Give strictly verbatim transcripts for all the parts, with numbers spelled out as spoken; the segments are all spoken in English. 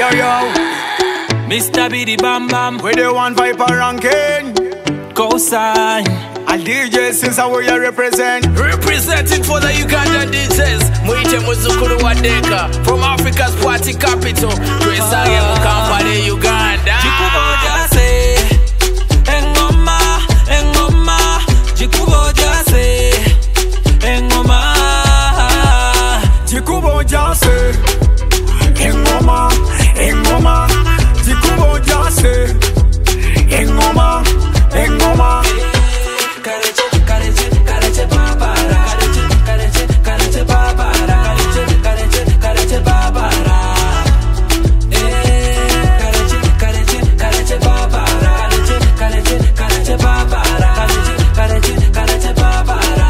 Yo, yo, Mister Biddy Bam Bam, we the one Viper ranking. Cosign, A D J since I will you represent. Representing for the Uganda D Js, Mwite Muzukuru Wadeka, from Africa's party capital, Tresage Mukampade, Uganda. Jikubo Jase, Engoma, Engoma, Jikubo Jase, Engoma, Jikubo Jase, Engoma, Engoma, Jikubo Jase, Engoma, Engoma. Kareche, kareche, kareche babara, kareche, kareche, kareche babara, kareche, kareche, kareche babara. Eh, kareche, kareche, kareche babara, kareche, kareche, kareche babara, kareche, kareche, kareche babara.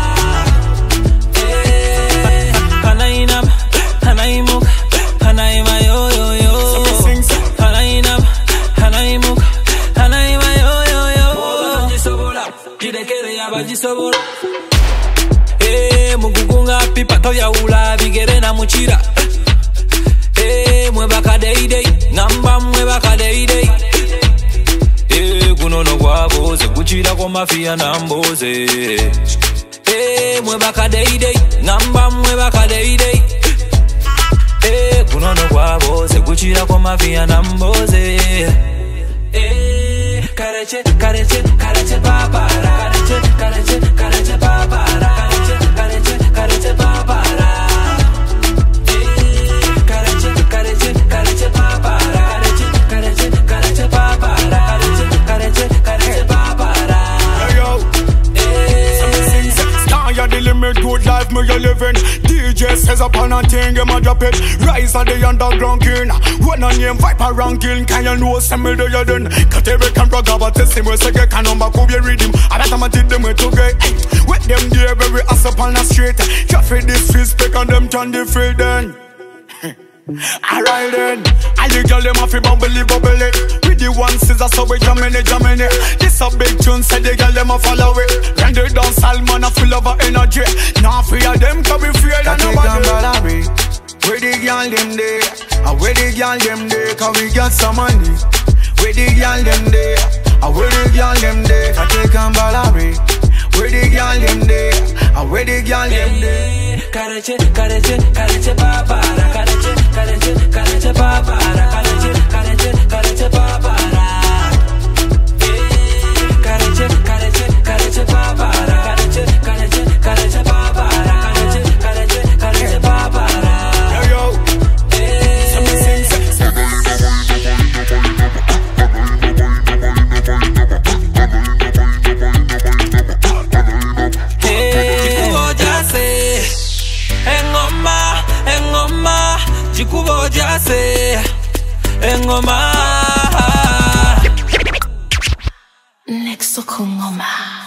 Eh, Hanainam, Hanaimuk, Hanaima yo yo yo. Hanainam, Hanaimuk, Hanaima yo yo yo. Jidekere yabajisobola. Eh, mugugunga pipa toya ula bigere na muchira. Eh, mwebaka deidei, ngamba mwebaka deidei. Eh, kunono kwa boze, kuchira kwa mafia na mboze. Eh, mwebaka deidei, ngamba mwebaka deidei. Eh, kunono kwa boze, kuchira kwa mafia na mboze. Eh, kareche, kareche, kareche babara, kareche, kareche, kareche babara, kareche, kareche, kareche babara. Eh, kareche, kareche, kareche babara, kareche, kareche, kareche babara, kareche, kareche, kareche babara. Yo, yo, Eh, star ya the limit, good life me you living. D J says upon a thing, him a drop it. Rise of the underground king. When a name Viper ranking, can you know some me do you done? Cut every can rock about the same way, so get can number could be reading. I bet I'ma take them way to get. With them there, very ass up on the street. Traffic this respect and them turn the field then. Alright then, all the girl them have to bubbly bubble it. With the one scissors so we jamming it, jamming it. This a big tune, say the girl them a follow it. When they dance Salman a full of energy. Now fear them, cause we fear than nobody. Where the girl them there, and where the girl them there, cause we got some money. Where the girl them there, and where the girl them there, cause they can ballerina. Where the girl them there, and where the girl them there. Kareche, kareche, kareche babara, kareche, kareche, kareche babara, kareche, kareche, kareche babara. Eh, kareche, kareche, kareche babara, kareche, kareche, kareche babara, kareche, kareche, kareche babara. Yo yo, Jikubo Jase, Engoma, Engoma, Jikubo Jase, Engoma. Nexo Kongoma.